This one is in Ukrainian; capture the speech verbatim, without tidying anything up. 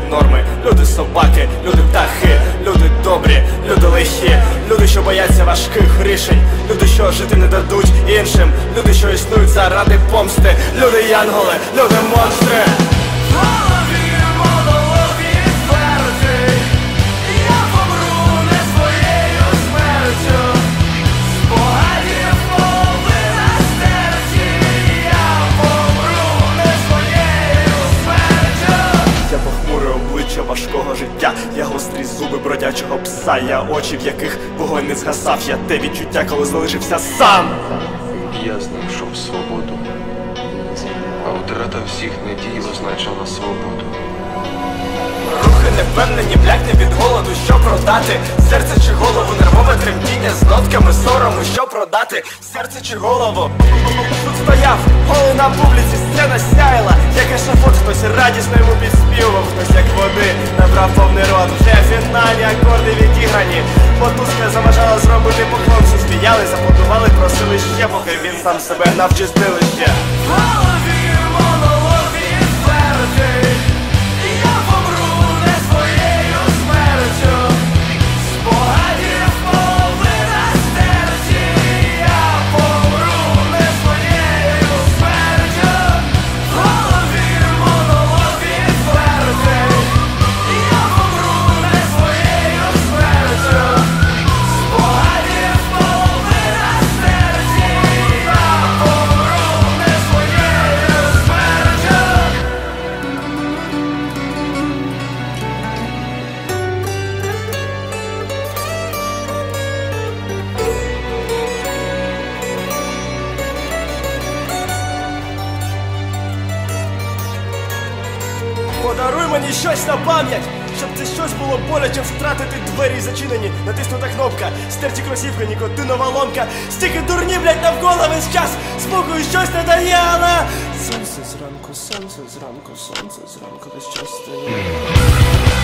норми, люди собаки, люди птахи, люди добрі, люди лихі, люди, що бояться важких рішень, люди, що жити не дадуть іншим, люди, що існують заради помсти, люди янголи, люди монстри. Важкого життя, я гострі зуби бродячого пса, я очі, в яких вогонь не згасав, я те відчуття, коли залишився сам. Я знайшов свободу, а втрата всіх надій означала свободу. Рухи невпевнені, блякне від голоду, що продати? Серце чи голову, нервове тремтіння з нотками сорому, що продати? Серце чи голову? Тут стояв, голий на публіці, сцена сяяла, як ешафот, хтось радісно йому підспівав, хтось як води набрав повний рот. Вже фінальні акорди відіграні, мотузка заважала зробити поклон. Всі сміялись, аплодували, просили ще, поки він сам себе навчив стилище. Подаруй мені щось на пам'ять, щоб це щось було боляче втратити, двері зачинені, натиснута кнопка, стерті кросівки, нікотинова ломка, стільки дурні, блять, навколо весь час, спокою щось не дає, але сонце зранку, сонце зранку, сонце зранку весь час стає.